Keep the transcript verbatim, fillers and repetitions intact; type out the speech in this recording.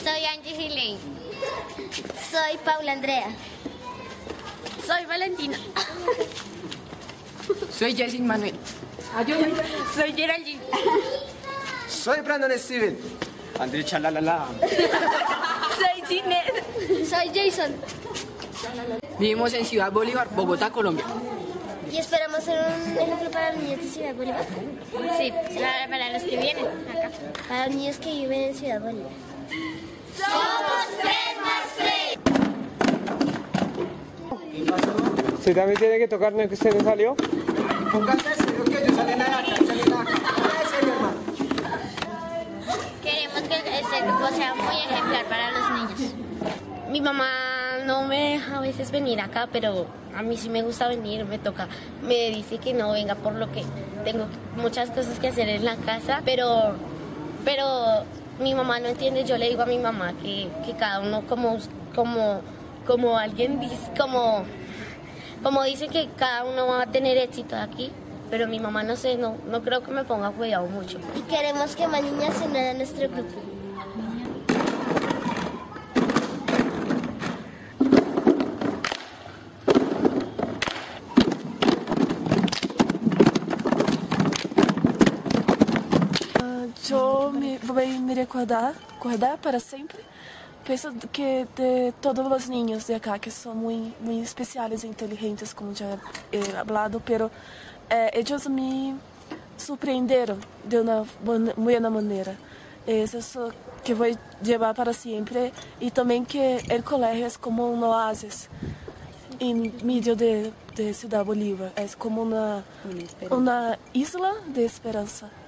Soy Angie Gilén. Soy Paula Andrea. Soy Valentina. Soy Jessin Manuel. Soy Geraldine. Soy Brandon Steven. André Chalalala. Soy Ginette. Soy Jason. Vivimos en Ciudad Bolívar, Bogotá, Colombia. Y esperamos ser un ejemplo para los niños de Ciudad Bolívar. Sí, para, para los que vienen acá. Para los niños que viven en Ciudad Bolívar. Somos tres más tres. ¿Sí también tiene que tocar no que usted no salió? Póngase serio que yo salí de acá, salí de acá. Póngase serio, hermano. Queremos que este grupo sea muy ejemplar para los niños. Mi mamá no me deja a veces venir acá, pero a mí sí me gusta venir, me toca. Me dice que no venga por lo que tengo muchas cosas que hacer en la casa, pero, pero mi mamá no entiende. Yo le digo a mi mamá que, que cada uno como, como, como alguien dice, como, como dice que cada uno va a tener éxito aquí, pero mi mamá no sé, no, no creo que me ponga cuidado mucho. Y queremos que más niñas se unan a nuestro grupo. Yo me voy a me recordar, recordar para siempre. Pienso que de todos los niños de acá, que son muy, muy especiales e inteligentes, como ya he hablado, pero eh, ellos me sorprenderon de una buena manera. Es eso que voy a llevar para siempre. Y también que el colegio es como un oasis en medio de, de Ciudad Bolívar. Es como una, una isla de esperanza.